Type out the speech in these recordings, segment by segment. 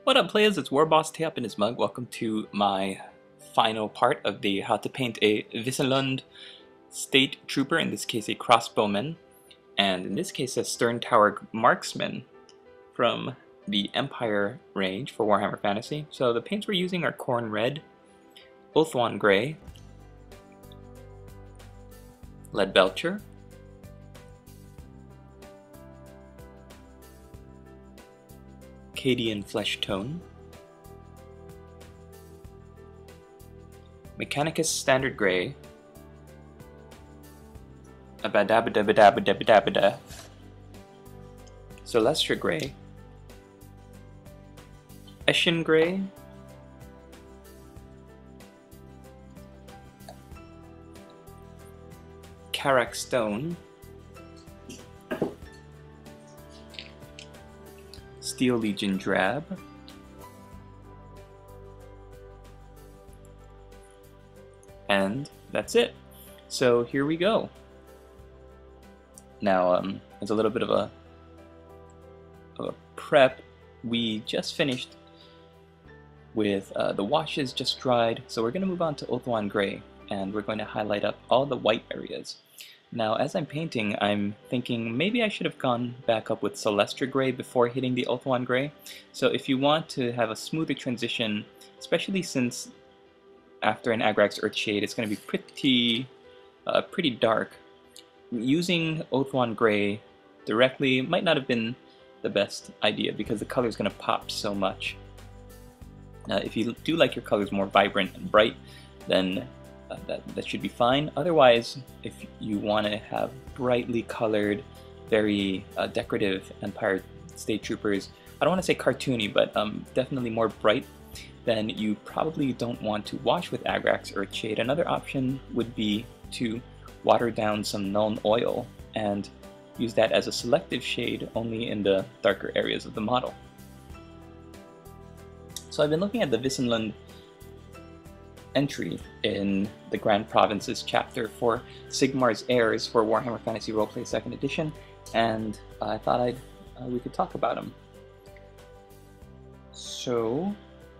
What up, players? It's Warboss Tay up in his mug. Welcome to my final part of the how to paint a Wissenlund State Trooper, in this case a crossbowman, and in this case a Stern Tower Marksman from the Empire range for Warhammer Fantasy. So the paints we're using are Khorne Red, Ulthuan Grey, Leadbelcher, Cadian Flesh Tone, Mechanicus Standard Grey, Abadabadabadabadabada, Celestra Grey, Eshin Grey, Karak Stone, Steel Legion Drab, and that's it. So here we go. Now, as a little bit of a prep, we just finished with the washes just dried, so we're going to move on to Ulthuan Grey, and we're going to highlight up all the white areas. Now, as I'm painting, I'm thinking maybe I should have gone back up with Celestra Grey before hitting the Ulthuan Grey. So if you want to have a smoother transition, especially since after an Agrax Earthshade it's going to be pretty dark, using Ulthuan Grey directly might not have been the best idea because the color is going to pop so much. If you do like your colors more vibrant and bright, then that should be fine. Otherwise, if you want to have brightly colored, very decorative Empire State Troopers, I don't want to say cartoony, but definitely more bright, then you probably don't want to wash with Agrax Earthshade. Another option would be to water down some Nuln Oil and use that as a selective shade only in the darker areas of the model. So I've been looking at the Wissenlund entry in the Grand Provinces chapter for Sigmar's Heirs for Warhammer Fantasy Roleplay 2nd Edition, and I thought we could talk about them. So,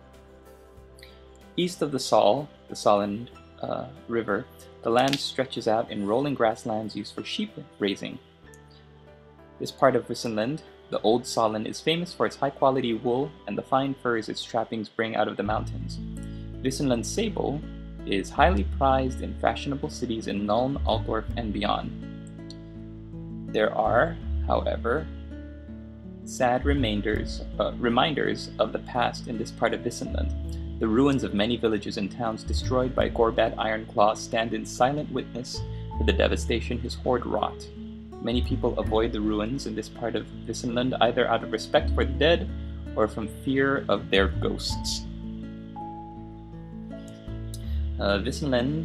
east of the Solent River, the land stretches out in rolling grasslands used for sheep raising. This part of Wissenlund, the Old Solent, is famous for its high-quality wool and the fine furs its trappings bring out of the mountains. Wissenlund sable is highly prized in fashionable cities in Nuln, Altdorf, and beyond. There are, however, sad reminders of the past in this part of Wissenlund. The ruins of many villages and towns destroyed by Gorbat Ironclaw stand in silent witness to the devastation his horde wrought. Many people avoid the ruins in this part of Wissenlund either out of respect for the dead or from fear of their ghosts. Wissenlund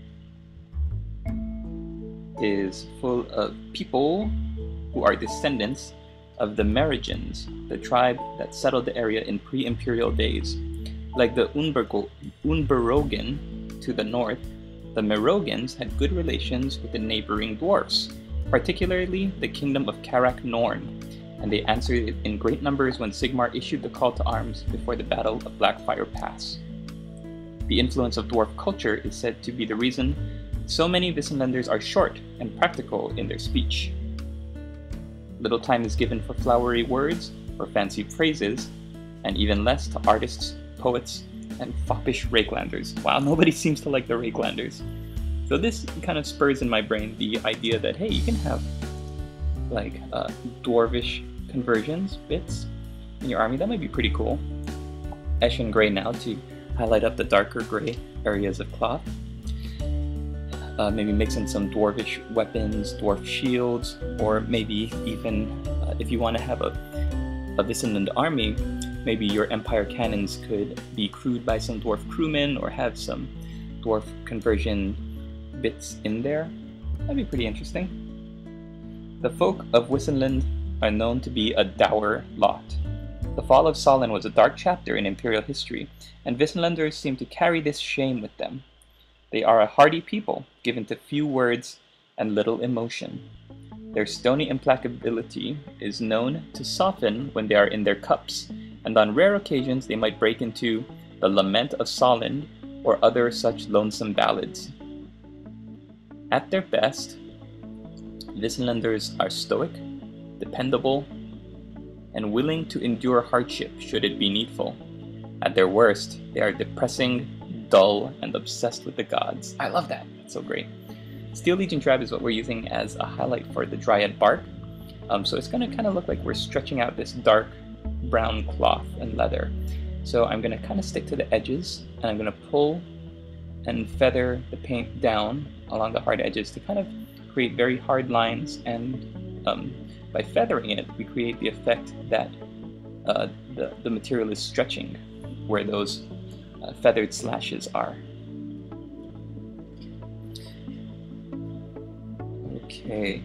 is full of people who are descendants of the Merovingians, the tribe that settled the area in pre-imperial days. Like the Unberogen to the north, the Merovingians had good relations with the neighboring dwarfs, particularly the kingdom of Karak Norn, and they answered in great numbers when Sigmar issued the call to arms before the Battle of Blackfire Pass. The influence of dwarf culture is said to be the reason so many Wissenlanders are short and practical in their speech. Little time is given for flowery words or fancy phrases, and even less to artists, poets, and foppish Rakelanders. Wow, nobody seems to like the Rakelanders. So this kind of spurs in my brain the idea that, hey, you can have like dwarvish conversions, bits, in your army. That might be pretty cool. Eshin Grey now to highlight up the darker gray areas of cloth. Maybe mix in some dwarvish weapons, dwarf shields, or maybe even if you want to have a Wissenlund army, maybe your Empire cannons could be crewed by some dwarf crewmen or have some dwarf conversion bits in there. That'd be pretty interesting. The folk of Wissenlund are known to be a dour lot. The fall of Solent was a dark chapter in Imperial history, and Wissenlanders seem to carry this shame with them. They are a hardy people, given to few words and little emotion. Their stony implacability is known to soften when they are in their cups, and on rare occasions they might break into the Lament of Solund or other such lonesome ballads. At their best, Wisselanders are stoic, dependable, and willing to endure hardship should it be needful. At their worst, they are depressing, dull, and obsessed with the gods. I love that. That's so great. Steel Legion Drab is what we're using as a highlight for the Dryad bark. So it's going to kind of look like we're stretching out this dark brown cloth and leather. So I'm going to kind of stick to the edges, and I'm going to pull and feather the paint down along the hard edges to kind of create very hard lines, and by feathering it, we create the effect that the material is stretching where those feathered slashes are. Okay.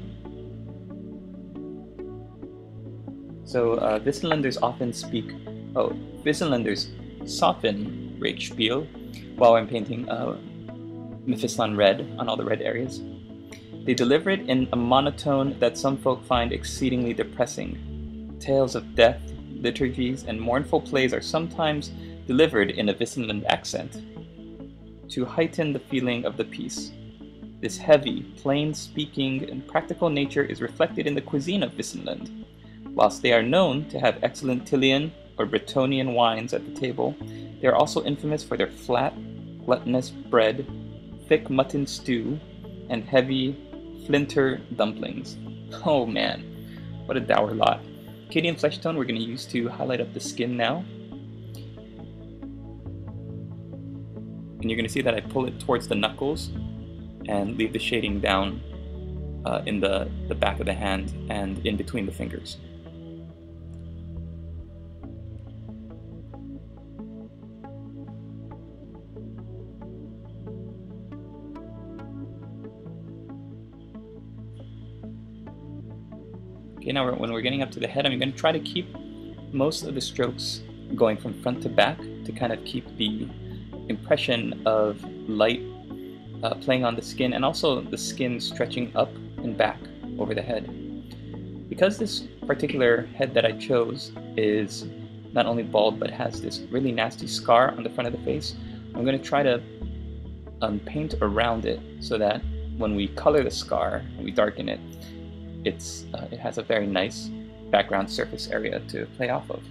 So Wisselanders often speak, Wisselanders soften Reikspiel while I'm painting Mephiston red on all the red areas. They deliver it in a monotone that some folk find exceedingly depressing. Tales of death, liturgies, and mournful plays are sometimes delivered in a Wisseland accent to heighten the feeling of the piece. This heavy, plain-speaking, and practical nature is reflected in the cuisine of Wisseland. Whilst they are known to have excellent Tilian or Bretonian wines at the table, they are also infamous for their flat, gluttonous bread, thick mutton stew, and heavy flinter dumplings. Oh man, what a dour lot. Cadian flesh tone we're going to use to highlight up the skin now. And you're going to see that I pull it towards the knuckles and leave the shading down in the back of the hand and in between the fingers. Okay, now when we're getting up to the head, I'm going to try to keep most of the strokes going from front to back to kind of keep the impression of light playing on the skin, and also the skin stretching up and back over the head. Because this particular head that I chose is not only bald but has this really nasty scar on the front of the face, I'm going to try to paint around it so that when we color the scar and we darken it, it has a very nice background surface area to play off of.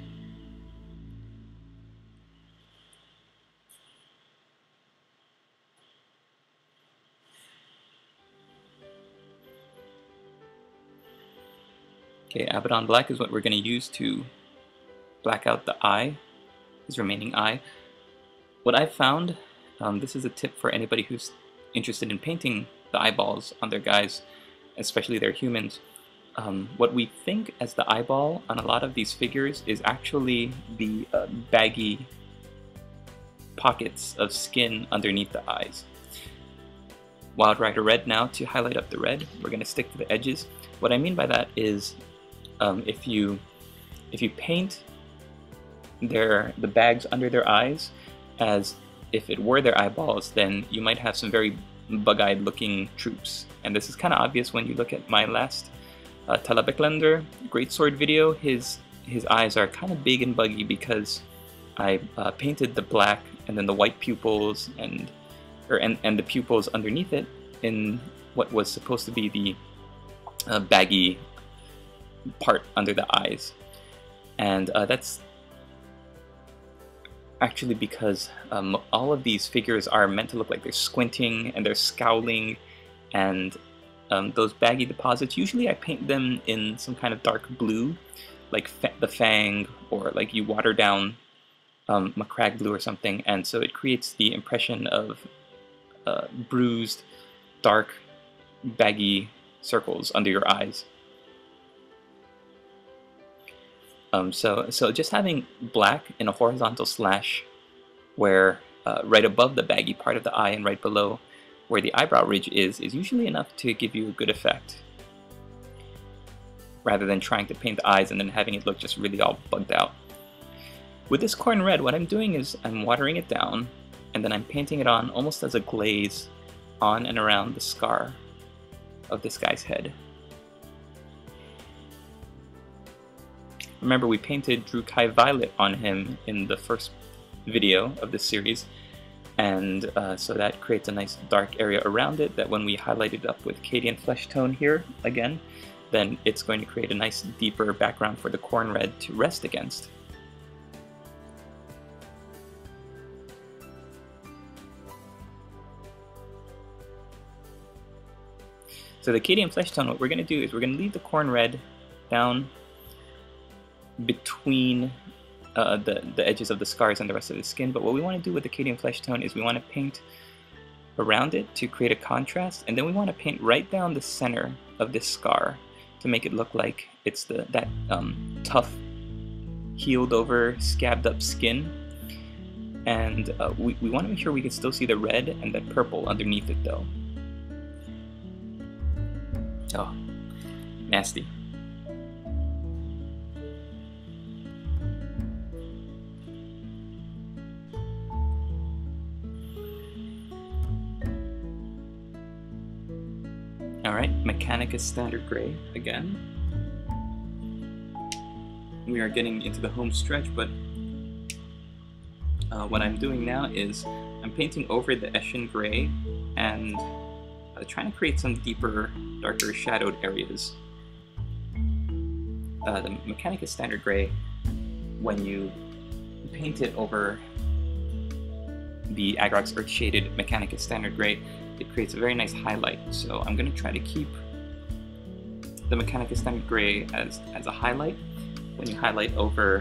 Okay, Abaddon Black is what we're going to use to black out the eye, his remaining eye. What I've found, this is a tip for anybody who's interested in painting the eyeballs on their guys, especially their humans. What we think as the eyeball on a lot of these figures is actually the baggy pockets of skin underneath the eyes. Wild Rider Red now to highlight up the red. We're going to stick to the edges. What I mean by that is if you paint the bags under their eyes as if it were their eyeballs, then you might have some very bug-eyed looking troops. And this is kind of obvious when you look at my last Talabeklander Greatsword video. His eyes are kind of big and buggy because I painted the black and then the white pupils and the pupils underneath it in what was supposed to be the baggy part under the eyes. And that's actually because all of these figures are meant to look like they're squinting and they're scowling, and those baggy deposits, usually I paint them in some kind of dark blue, like the Fang, or like you water down Macragge blue or something, and so it creates the impression of bruised, dark, baggy circles under your eyes. So just having black in a horizontal slash where right above the baggy part of the eye and right below where the eyebrow ridge is usually enough to give you a good effect, rather than trying to paint the eyes and then having it look just really all bugged out. With this Khorne Red, what I'm doing is I'm watering it down and then I'm painting it on almost as a glaze on and around the scar of this guy's head. remember we painted Drukhai Violet on him in the first video of this series, and so that creates a nice dark area around it that when we highlight it up with Cadian Flesh Tone here again, then it's going to create a nice deeper background for the Khorne Red to rest against. So the Cadian Flesh Tone, what we're going to do is we're going to leave the Khorne Red down between the edges of the scars and the rest of the skin, but what we want to do with the Cadian Flesh Tone is we want to paint around it to create a contrast, and then we want to paint right down the center of this scar to make it look like it's that tough, healed over, scabbed up skin. And we want to make sure we can still see the red and the purple underneath it though. Oh, nasty. Alright, Mechanicus Standard Gray again. We are getting into the home stretch, but what I'm doing now is I'm painting over the Eshin Gray and trying to create some deeper, darker shadowed areas. The Mechanicus Standard Gray, when you paint it over the Agrax Earth Shaded Mechanicus Standard Gray, it creates a very nice highlight. So I'm going to try to keep the Mechanicus Standard Gray as a highlight. When you highlight over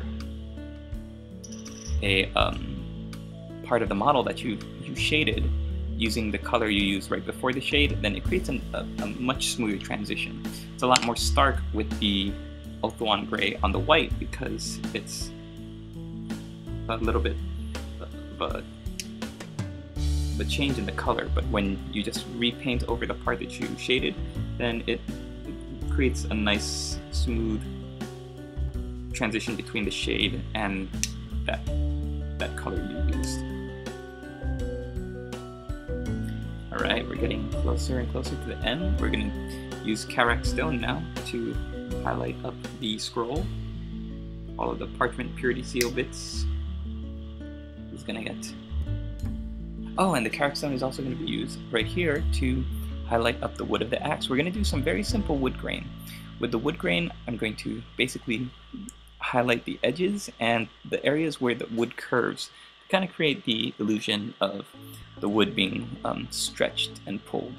a part of the model that you shaded using the color you used right before the shade, then it creates a much smoother transition. It's a lot more stark with the Ulthuan Gray on the white because it's a little bit of a change in the color, but when you just repaint over the part that you shaded, then it creates a nice smooth transition between the shade and that color you used. Alright, we're getting closer and closer to the end. We're going to use Karak Stone now to highlight up the scroll. All of the parchment purity seal bits is going to get... Oh, and the Karak Stone is also going to be used right here to highlight up the wood of the axe. We're going to do some very simple wood grain. With the wood grain, I'm going to basically highlight the edges and the areas where the wood curves to kind of create the illusion of the wood being stretched and pulled.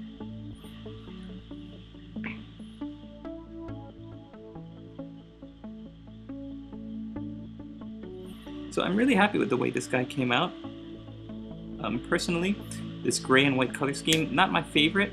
So I'm really happy with the way this guy came out. Personally, this gray and white color scheme, not my favorite,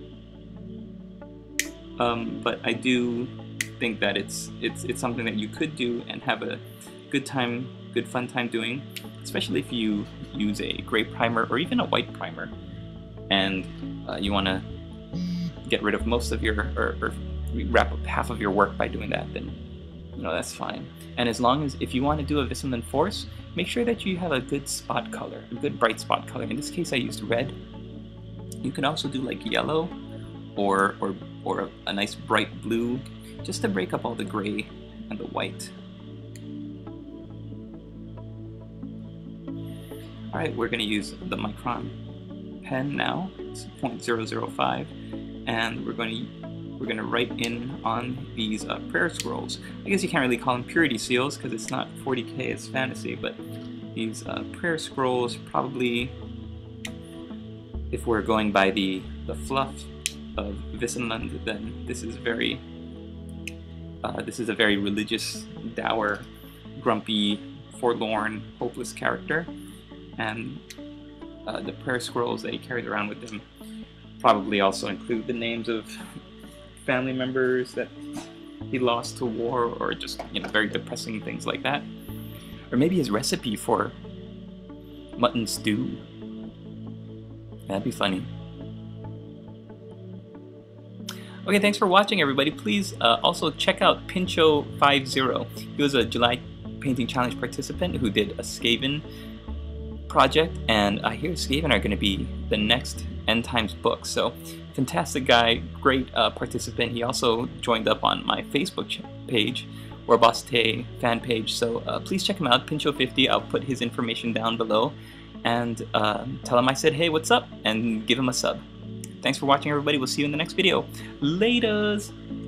but I do think that it's something that you could do and have a good fun time doing, especially if you use a gray primer or even a white primer, and you want to get rid of most of your, or wrap up half of your work by doing that, then that's fine. And as long as, if you want to do a Vissalen Force, make sure that you have a good spot color, a good bright spot color. In this case I used red. You can also do like yellow or a nice bright blue, just to break up all the gray and the white. Alright, we're going to use the Micron pen now. It's 0.005, and we're going to write in on these prayer scrolls. I guess you can't really call them purity seals because it's not 40k, it's fantasy, but these prayer scrolls, probably, if we're going by the fluff of Vissalen, then this is a very religious, dour, grumpy, forlorn, hopeless character, and the prayer scrolls that he carries around with him probably also include the names of family members that he lost to war, or just very depressing things like that, or maybe his recipe for mutton stew. That'd be funny. Okay, thanks for watching, everybody. Please also check out Pincho50. He was a July Painting Challenge participant who did a Skaven project, and I hear Skaven are going to be the next End Times book. So, fantastic guy, great participant. He also joined up on my Facebook page, Orboste fan page. So please check him out, Pincho50. I'll put his information down below, and tell him I said, hey, what's up, and give him a sub. Thanks for watching, everybody. We'll see you in the next video. Laters!